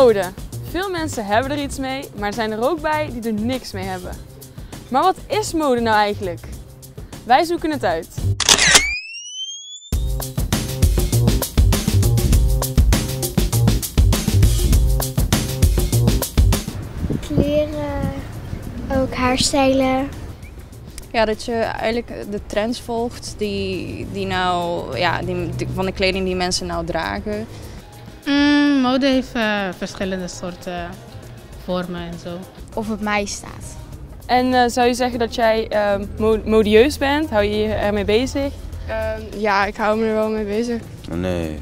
Mode. Veel mensen hebben er iets mee, maar er zijn er ook bij die er niks mee hebben. Maar wat is mode nou eigenlijk? Wij zoeken het uit. Kleren, ook haarstijlen. Ja, dat je eigenlijk de trends volgt die van de kleding die mensen nou dragen. Mode heeft verschillende soorten vormen en zo. Of het mij staat. En zou je zeggen dat jij modieus bent? Hou je je ermee bezig? Ja, ik hou me er wel mee bezig. Nee.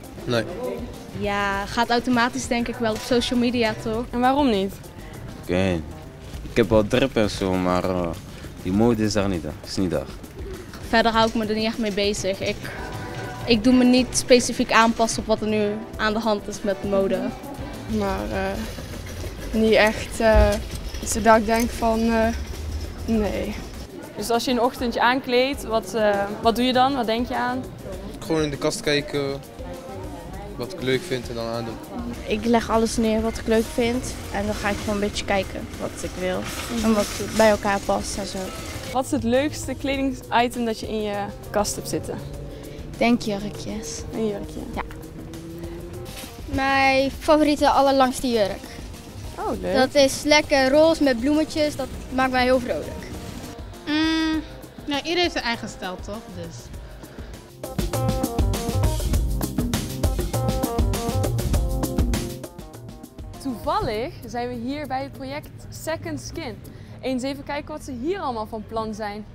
Ja, gaat automatisch denk ik wel op social media toch? En waarom niet? Oké. Ik heb wel drip en zo, maar die mode is daar niet. Is niet daar. Verder hou ik me er niet echt mee bezig. Ik doe me niet specifiek aanpassen op wat er nu aan de hand is met mode. Maar niet echt zodat ik denk van nee. Dus als je een ochtendje aankleedt, wat doe je dan? Wat denk je aan? Gewoon in de kast kijken, wat ik leuk vind en dan aandoen. Ik leg alles neer wat ik leuk vind en dan ga ik gewoon een beetje kijken wat ik wil en wat bij elkaar past en zo. Wat is het leukste kledingsitem dat je in je kast hebt zitten? Ik denk jurkjes. Een jurkje. Ja. Mijn favoriete allerlangste jurk. Oh, leuk. Dat is lekker roze met bloemetjes, dat maakt mij heel vrolijk. Ja, iedereen heeft zijn eigen stijl toch? Dus. Toevallig zijn we hier bij het project Second Skin. Eens even kijken wat ze hier allemaal van plan zijn.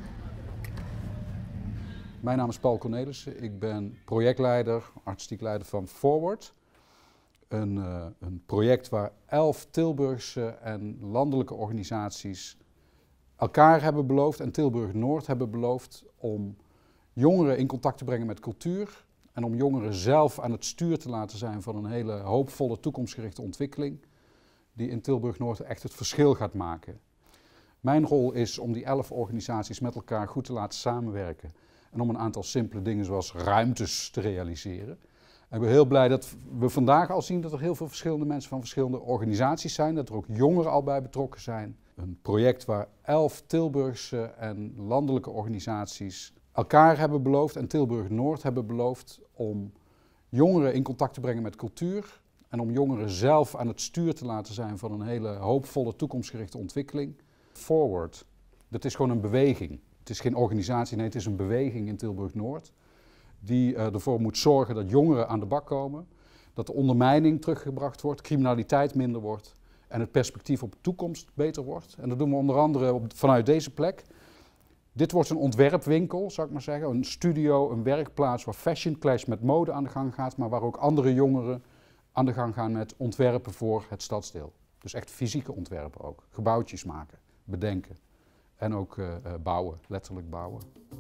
Mijn naam is Paul Cornelissen. Ik ben projectleider, artistiek leider van Forward. Een project waar 11 Tilburgse en landelijke organisaties elkaar hebben beloofd en Tilburg Noord hebben beloofd om jongeren in contact te brengen met cultuur en om jongeren zelf aan het stuur te laten zijn van een hele hoopvolle toekomstgerichte ontwikkeling die in Tilburg Noord echt het verschil gaat maken. Mijn rol is om die 11 organisaties met elkaar goed te laten samenwerken en om een aantal simpele dingen zoals ruimtes te realiseren. En ik ben heel blij dat we vandaag al zien dat er heel veel verschillende mensen van verschillende organisaties zijn, dat er ook jongeren al bij betrokken zijn. Een project waar 11 Tilburgse en landelijke organisaties elkaar hebben beloofd en Tilburg Noord hebben beloofd om jongeren in contact te brengen met cultuur en om jongeren zelf aan het stuur te laten zijn van een hele hoopvolle toekomstgerichte ontwikkeling. Forward, dat is gewoon een beweging. Het is geen organisatie, nee, het is een beweging in Tilburg Noord die ervoor moet zorgen dat jongeren aan de bak komen, dat de ondermijning teruggebracht wordt, criminaliteit minder wordt en het perspectief op de toekomst beter wordt. En dat doen we onder andere vanuit deze plek. Dit wordt een ontwerpwinkel, zou ik maar zeggen, een studio, een werkplaats waar Fashion Clash met mode aan de gang gaat, maar waar ook andere jongeren aan de gang gaan met ontwerpen voor het stadsdeel. Dus echt fysieke ontwerpen ook, gebouwtjes maken, bedenken en ook bouwen, letterlijk bouwen.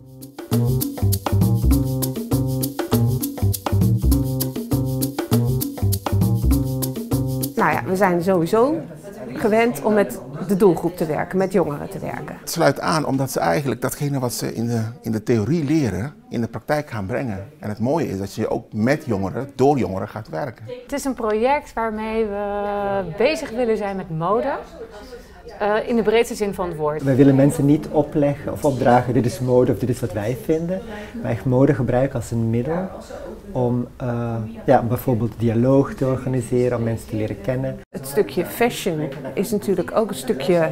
Nou ja, we zijn sowieso gewend om met de doelgroep te werken, met jongeren te werken. Het sluit aan omdat ze eigenlijk datgene wat ze in de theorie leren, in de praktijk gaan brengen. En het mooie is dat je ook met jongeren, door jongeren gaat werken. Het is een project waarmee we bezig willen zijn met mode. In de breedste zin van het woord. Wij willen mensen niet opleggen of opdragen, dit is mode of dit is wat wij vinden. Maar echt mode gebruiken als een middel om bijvoorbeeld dialoog te organiseren, om mensen te leren kennen. Het stukje fashion is natuurlijk ook een stukje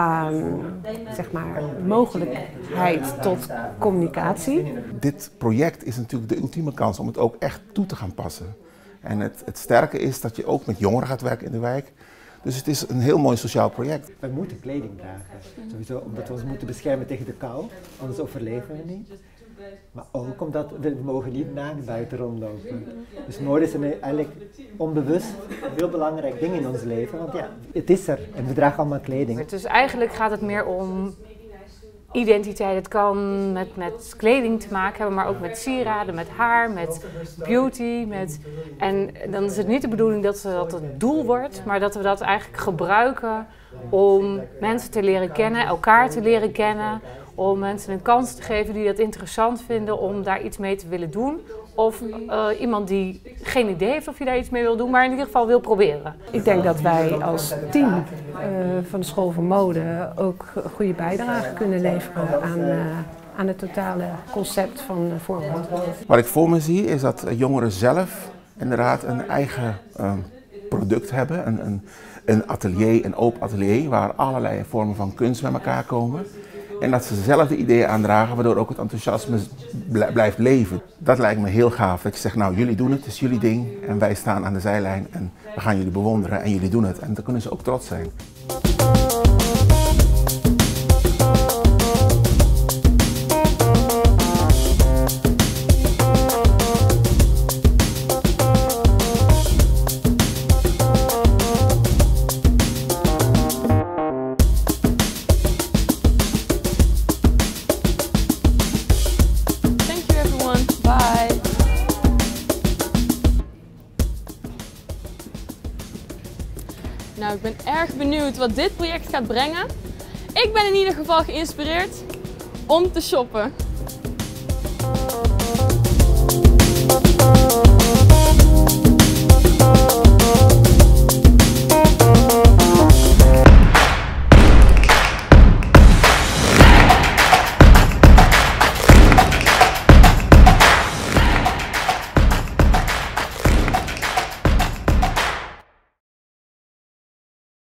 mogelijkheid tot communicatie. Dit project is natuurlijk de ultieme kans om het ook echt toe te gaan passen. En het sterke is dat je ook met jongeren gaat werken in de wijk. Dus het is een heel mooi sociaal project. Wij moeten kleding dragen, sowieso omdat we ons moeten beschermen tegen de kou, anders overleven we niet. Maar ook omdat we mogen niet naakt buiten rondlopen. Dus mode is eigenlijk onbewust een heel belangrijk ding in ons leven, want ja, het is er en we dragen allemaal kleding. Dus eigenlijk gaat het meer om identiteit. Het kan met kleding te maken hebben, maar ook met sieraden, met haar, met beauty. En dan is het niet de bedoeling dat het doel wordt, maar dat we dat eigenlijk gebruiken om mensen te leren kennen, elkaar te leren kennen. Om mensen een kans te geven die dat interessant vinden om daar iets mee te willen doen. Of iemand die geen idee heeft of je daar iets mee wil doen, maar in ieder geval wil proberen. Ik denk dat wij als team van de School voor Mode ook een goede bijdrage kunnen leveren aan het totale concept van Forward. Wat ik voor me zie is dat jongeren zelf inderdaad een eigen product hebben. Een atelier, een open atelier waar allerlei vormen van kunst bij elkaar komen. En dat ze zelf de ideeën aandragen, waardoor ook het enthousiasme blijft leven. Dat lijkt me heel gaaf, dat je zegt, nou jullie doen het is jullie ding en wij staan aan de zijlijn en we gaan jullie bewonderen en jullie doen het. En dan kunnen ze ook trots zijn. Nou, ik ben erg benieuwd wat dit project gaat brengen. Ik ben in ieder geval geïnspireerd om te shoppen.